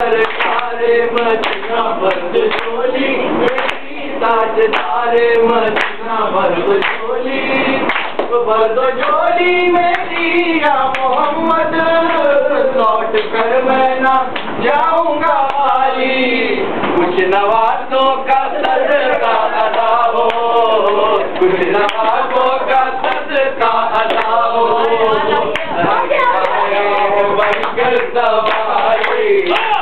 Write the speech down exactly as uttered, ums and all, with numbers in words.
सरकारे मदीना बंद चोली मेरी ताजदारे मदीना बंद चोली बंद चोली मेरी या मोहम्मद लौट कर मैं ना जाऊंगा वाली कुछ नवाजों का सदका अदा हो कुछ नवाजों का सदका अदा हो बनकर सवारी